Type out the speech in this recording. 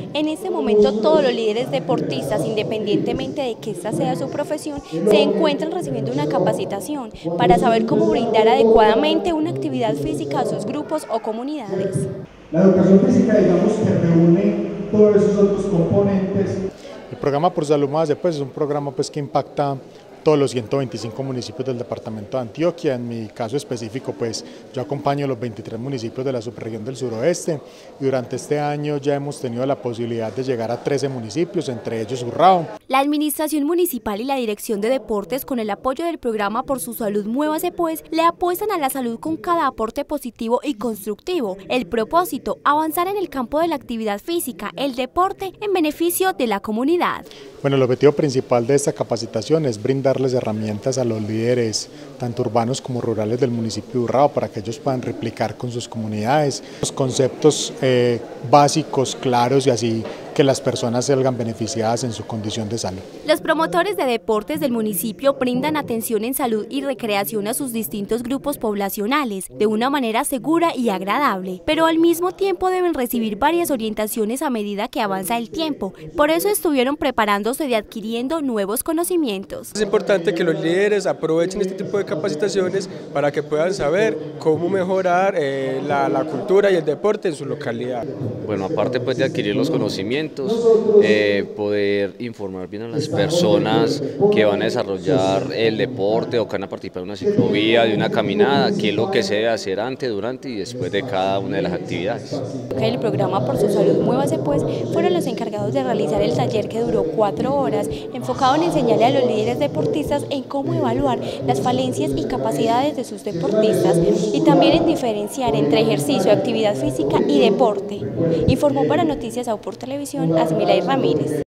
En este momento todos los líderes deportistas, independientemente de que esta sea su profesión, se encuentran recibiendo una capacitación para saber cómo brindar adecuadamente una actividad física a sus grupos o comunidades. La educación física, digamos, que reúne todos esos otros componentes. El programa Por Salud Más pues, es un programa pues, que impacta todos los 125 municipios del departamento de Antioquia. En mi caso específico, pues yo acompaño los 23 municipios de la subregión del suroeste y durante este año ya hemos tenido la posibilidad de llegar a 13 municipios, entre ellos Urrao. La Administración Municipal y la Dirección de Deportes, con el apoyo del programa Por Su Salud Muévase Pues, le apuestan a la salud con cada aporte positivo y constructivo. El propósito, avanzar en el campo de la actividad física, el deporte, en beneficio de la comunidad. Bueno, el objetivo principal de esta capacitación es brindarles herramientas a los líderes, tanto urbanos como rurales del municipio de Urrao, para que ellos puedan replicar con sus comunidades los conceptos básicos, claros y así que las personas salgan beneficiadas en su condición de salud. Los promotores de deportes del municipio brindan atención en salud y recreación a sus distintos grupos poblacionales de una manera segura y agradable, pero al mismo tiempo deben recibir varias orientaciones a medida que avanza el tiempo. Por eso estuvieron preparándose y adquiriendo nuevos conocimientos. Es importante que los líderes aprovechen este tipo de capacitaciones para que puedan saber cómo mejorar la cultura y el deporte en su localidad. Bueno, aparte pues de adquirir los conocimientos, poder informar bien a las personas que van a desarrollar el deporte o que van a participar en una ciclovía, de una caminada, qué es lo que se debe hacer antes, durante y después de cada una de las actividades. El programa Por Su Salud Muévase Pues fueron los encargados de realizar el taller que duró 4 horas, enfocado en enseñarle a los líderes deportistas en cómo evaluar las falencias y capacidades de sus deportistas y también en diferenciar entre ejercicio, actividad física y deporte. Informó para Noticias AU por Televisión Asmilay Ramírez.